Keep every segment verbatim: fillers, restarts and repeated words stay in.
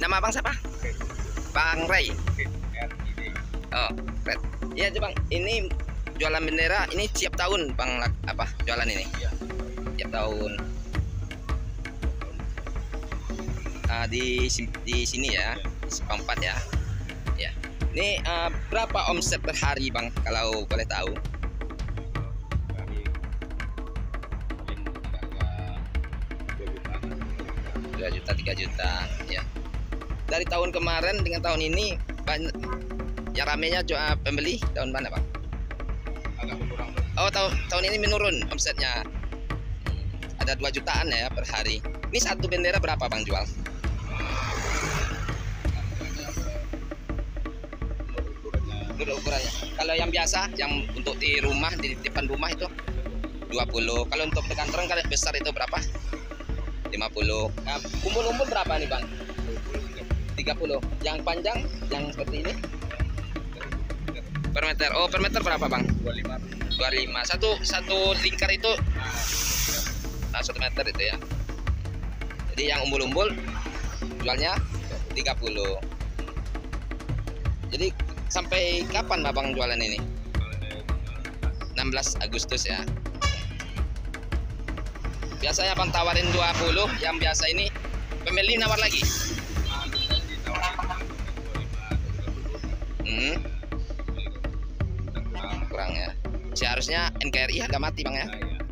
Nama Bang siapa? Bang Ray. Oh, Red. Iya, Bang. Ini jualan bendera ini tiap tahun, Bang, apa? Jualan ini? Iya. Tiap tahun. Uh, di di sini ya, di Simpang empat ya. Ya. Ini uh, berapa omset per hari, Bang, kalau boleh tahu? dua juta, tiga juta, ya. Dari tahun kemarin dengan tahun ini banyak yang ramenya jual pembeli tahun mana, Bang? Agak kurang. Oh, tahun tahun ini menurun omsetnya. Ada dua jutaan ya per hari. Ini satu bendera berapa, Bang, jual? Menurut ukurannya. Kalau yang biasa, yang untuk di rumah, di depan rumah itu dua puluh. Kalau untuk kantor kalau besar itu berapa? lima puluh. Nah, umbul-umbul berapa nih, Bang? tiga puluh. Yang panjang, yang seperti ini? Per meter. Oh, per meter berapa, Bang? dua puluh lima. dua puluh lima. Satu satu lingkar itu nah, satu meter itu ya. Jadi yang umbul-umbul jualnya tiga puluh. Jadi sampai kapan Abang jualan ini? enam belas Agustus ya. Biasanya Abang tawarin dua puluh, yang biasa ini pembeli nawar lagi. Hmm. Kurang ya. Seharusnya N K R I harga mati, Bang ya.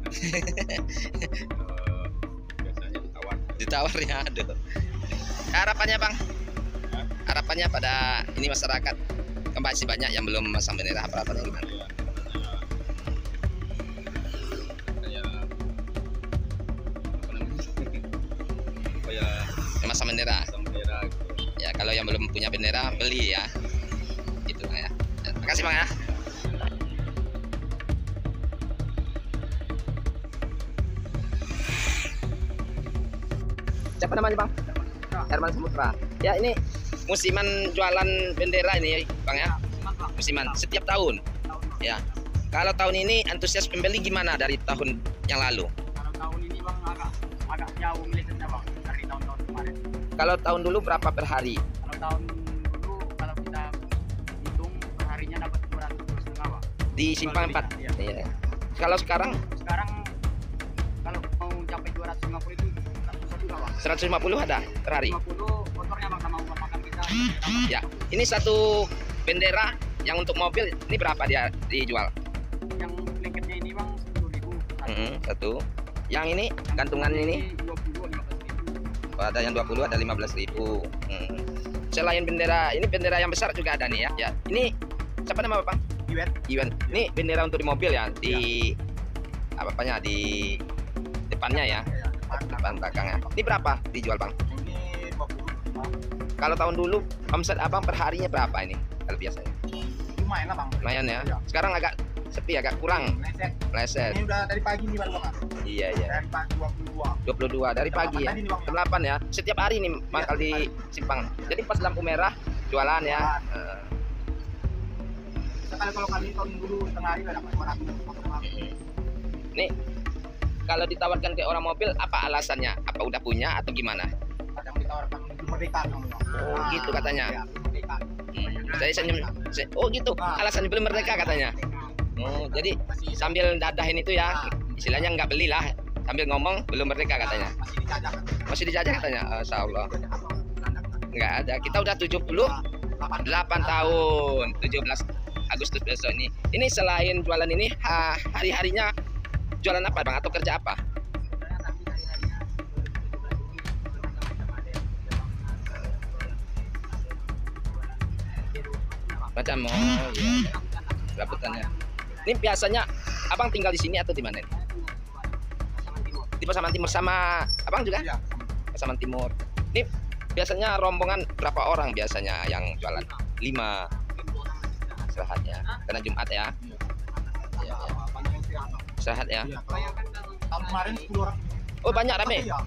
Biasanya ditawar. Ditawar ya, aduh. Harapannya, Bang? Harapannya pada ini masyarakat kan masih banyak yang belum masang bendera, harapannya gimana? Masang bendera. Ya, kalau yang belum punya bendera beli ya. Gitu, Bang ya. Terima kasih, Bang ya. Siapa namanya, Bang? Herman Samutra. Ya, ini musiman jualan bendera ini, Bang ya. Musiman setiap tahun. Ya. Kalau tahun ini antusias pembeli gimana dari tahun yang lalu? Kalau tahun ini, Bang, agak agak jauh melihatnya, Bang, dari tahun-tahun kemarin. Kalau tahun dulu berapa per hari? Kalau tahun dulu kalau kita hitung perharinya dapat dua ratus setengah, Bang. Di Simpang empat. Iya. Iya. Kalau sekarang Sekarang kalau mau capai dua ratus lima puluh itu susah juga, Bang. seratus lima puluh ada per hari. lima puluh motornya, Bang, sama uang makan kita. Ya, ini satu bendera yang untuk mobil ini berapa dia dijual? Yang lengketnya ini, Bang, sepuluh ribu. Mm-hmm, satu. Yang ini gantungan ini dua puluh, lima belas ribu. oh, ada yang dua puluh, ada lima belas ribu. Hmm. Selain bendera, ini bendera yang besar juga ada nih ya. Ya, ini siapa nama Bapak? Iwan. Iwan. Ini bendera untuk di mobil ya, di apa apanya di depannya ya, Ya, depan. depan belakangnya. Ini berapa dijual, Bang? Ini dua puluh. Kalau tahun dulu omset Abang per harinya berapa ini? Kalau biasanya? Lumayan lah, Bang. Lumayan ya. Iya. Sekarang agak sepi, agak kurang. Meleset. Meleset. Ini udah dari pagi nih, Bang. Iya, iya. Dari pagi dua puluh dua. dua puluh dua dari pagi ya. Jam delapan ya. Setiap hari nih mangkal di Simpang. Jadi pas lampu merah jualan ya. Uh, Sekali kalau kami tahun dulu setengah hari udah dapat dua ratus. nih kalau ditawarkan ke orang mobil apa alasannya? Apa udah punya atau gimana? Kadang ditawarkan untuk merdeka, Bang. Oh, gitu katanya. Ya, merdeka. Hmm. Saya senyum. Saya, oh gitu. Alasan belum merdeka katanya. Oh, jadi sambil dadahin itu ya. Istilahnya nggak belilah. Sambil ngomong belum merdeka katanya. Masih dijajah. Masih dijajah katanya. Masya Allah. Nggak ada. Kita udah tujuh puluh delapan tahun. tujuh belas Agustus besok ini. Ini selain jualan ini ha, hari-harinya jualan apa, Bang, atau kerja apa? Macam oh iya. Rabutannya. Ini biasanya Abang tinggal di sini atau di mana? Di Pasaman Timur sama Abang juga? Iya. Pasaman Timur. Ini biasanya rombongan berapa orang biasanya yang jualan? Lima. Istirahatnya. Karena Jumat ya. Iya, iya. Istirahat ya. Tahun kemarin sepuluh orang. Oh, banyak rame. Iya.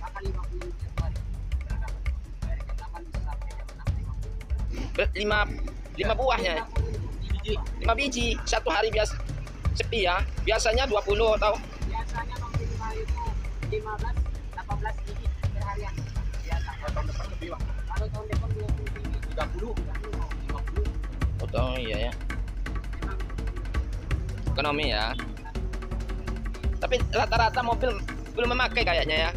Ber- Lima lima buahnya. Lima biji. Satu hari biasa sepi ya. Biasanya dua puluh atau Biasanya Bang di rumah itu lima belas, delapan belas biji per harian. Biasa. Tahun depan lebih, Bang. tiga puluh, lima puluh. Oh iya ya. Ekonomi ya. Tapi rata-rata mobil belum memakai kayaknya ya.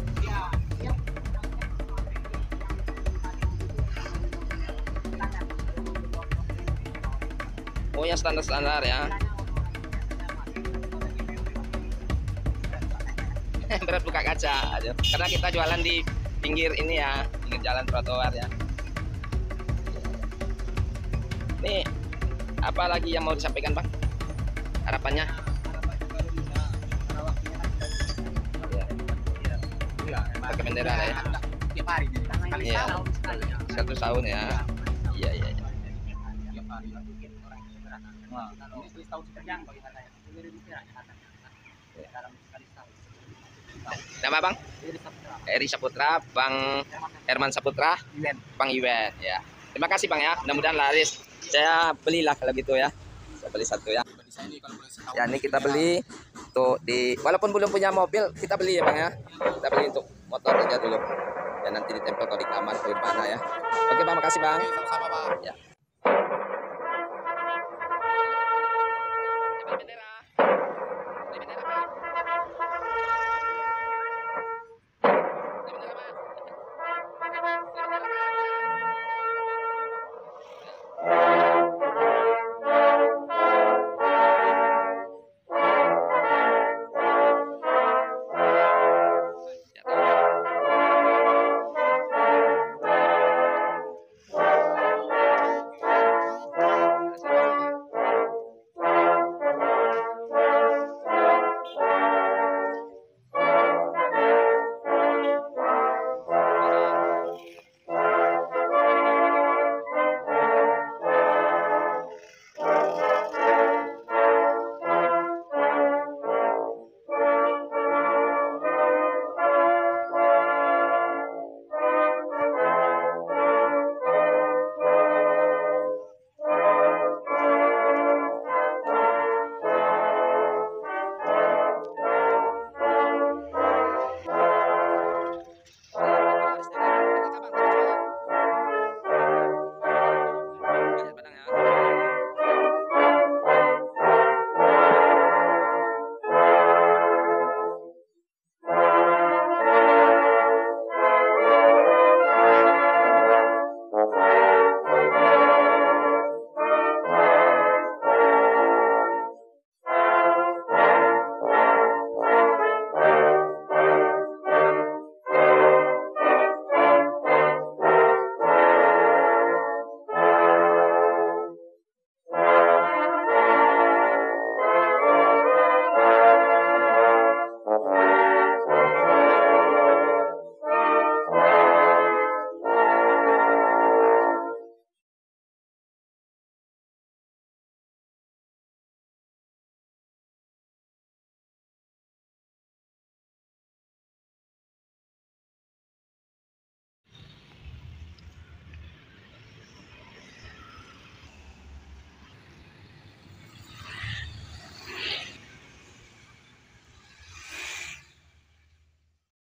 Oh yang standar-standar ya. Berat buka kaca aja. Karena kita jualan di pinggir ini ya, pinggir jalan trotoar ya. Ini apa lagi yang mau disampaikan Bang? Harapannya? Ya. Pakai bendera ya. Tiap hari jadi kali Iya. setahun sekali ya. Satu tahun ya. Iya iya. iya. Tiap hari lah bikin orang yang berat. Nah, ini setahun sekian bagi saya. Ini lebih berat katanya. Dalam sekali setahun. Nama Bang? Ini Saputra. Eri Saputra, Bang Herman Saputra, Iwen. Bang Iwen ya. Terima kasih Bang ya. Mudah-mudahan laris. Saya belilah kalau gitu ya. Saya beli satu ya. Ya ini kita beli untuk di walaupun belum punya mobil kita beli ya Bang ya. Kita beli untuk motor aja dulu. Ya nanti ditempel kalau di kamar atau di mana ya. Oke Bang, makasih Bang. Sama-sama, Pak. Ya. Bendera. Bendera, Pak. Bendera, Pak. Bendera, Pak.